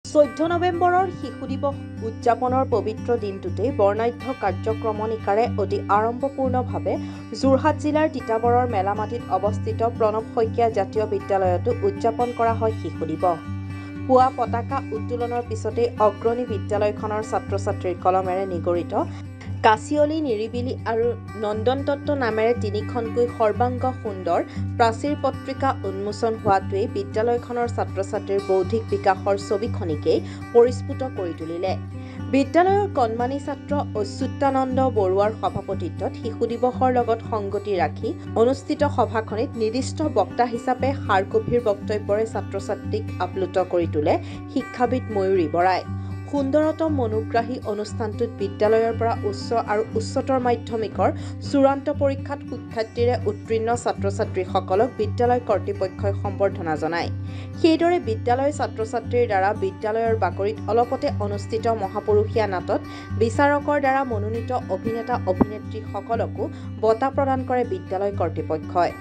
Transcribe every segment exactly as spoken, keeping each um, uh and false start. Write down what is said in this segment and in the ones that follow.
চৈধ্য নৱেম্বৰৰ শিশু দিৱস উদযাপনৰ পবিত্ৰ দিনটোতেই বৰ্ণাঢ্য কাৰ্যক্ৰমণিকাৰে অতি আড়ম্বৰপূৰ্ণভাৱে যোৰহাট জিলাৰ তিতাবৰৰ মেলামাটিত অৱস্থিত প্ৰণৱ শইকীয়া জাতীয় বিদ্যালয়তো উদযাপন কৰা হয় শিশু দিৱস। পুৱা পতাকা উত্তোলনৰ পিছতেই অগ্ৰণী বিদ্যালয়খনৰ ছাত্ৰ ছাত্ৰীৰ কলমেৰে নিগৰিত কাছিয়লি, নিৰিবিলি আৰু নন্দন তত্ত্ব নামেৰে তিনিখনকৈ সৰ্বাংগ সুন্দৰ প্ৰাচীৰ পত্ৰিকা উন্মোচন হোৱাটোৱেই বিদ্যালয়খনৰ ছাত্ৰ ছাত্ৰীৰ বৌদ্ধিক বিকাশৰ ছবিখনিকেই পৰিস্ফুট কৰি তুলিলে। বিদ্যালয়ৰ কণমানি ছাত্ৰ অচ্যুতানন্দ বৰুৱাৰ সভাপতিত্বত শিশু দিৱসৰ লগত সংগতি ৰাখি অনুষ্ঠিত সভাখনিত নিৰ্দিষ্ট বক্তা হিচাপে সাৰগভীৰ বক্তব্যৰে ছাত্ৰ ছাত্ৰীক আপ্লুত কৰি তোলে শিক্ষাবিদ ময়ূৰী বৰাই। সুন্দৰতম মনোগ্ৰাহী অনুষ্ঠানটোত বিদ্যালয়ৰ পৰা উচ্চ আৰু উচ্চতৰ মাধ্যমিকৰ চূড়ান্ত পৰীক্ষাত সুখ্যাতিৰে উত্তীৰ্ণ ছাত্ৰ ছাত্ৰীসকলক বিদ্যালয় কৰ্তৃপক্ষই সম্বৰ্ধনা জনায়। সেইদৰে বিদ্যালয় ছাত্ৰ ছাত্ৰীৰ দ্বাৰা বিদ্যালয়ৰ বাকৰিত অলপতে অনুষ্ঠিত মহাপুৰুষীয়া নাটত বিচাৰকৰ দ্বাৰা মনোনীত অভিনেতা অভিনেত্ৰীসকলকো বঁটা প্ৰদান কৰে বিদ্যালয় কৰ্তৃপক্ষই।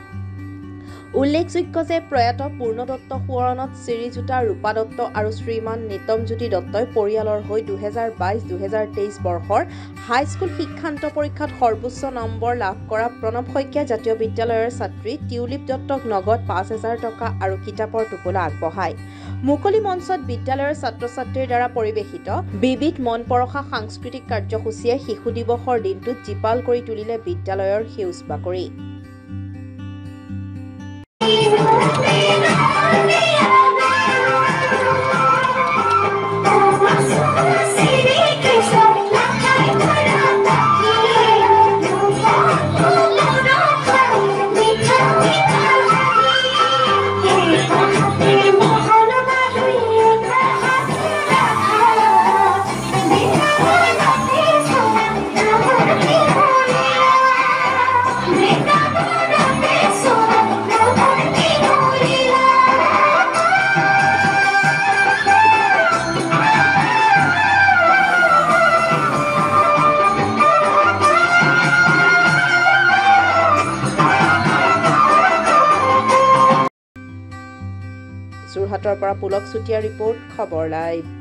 উল্লেখযোগ্য যে প্ৰয়াত পূৰ্ণ দত্ত সোঁৱৰণত শ্ৰীযুতা ৰূপা দত্ত আৰু শ্ৰীমান নিতমজ্যোতি দত্তই পৰিয়ালৰ হৈ দুহেজাৰ বাইশ দুহেজাৰ তেইছ বৰ্ষৰ হাইস্কুল শিক্ষান্ত পৰীক্ষাত সৰ্বোচ্চ নম্বৰ লাভ কৰা প্ৰণৱ শইকীয়া জাতীয় বিদ্যালয়ৰ ছাত্ৰী টিউলিপ দত্তক নগদ পাঁচ হাজাৰ টকা আৰু কিতাপৰ টোপোলা আগবঢ়ায়। মুকলি মঞ্চত বিদ্যালয়ৰ ছাত্ৰ ছাত্ৰীৰ দ্বাৰা পৰিৱেশিত বিবিধ মন পৰশা সাংস্কৃতিক কাৰ্যসূচীয়ে শিশু দিৱসৰ দিনটোত জীপাল কৰি তুলিলে বিদ্যালয়ৰ সেউজ বাকৰি। যোৰহাটৰ পৰা পুলক চুতীয়া ৰিপৰ্ট, খবৰ লাইভ।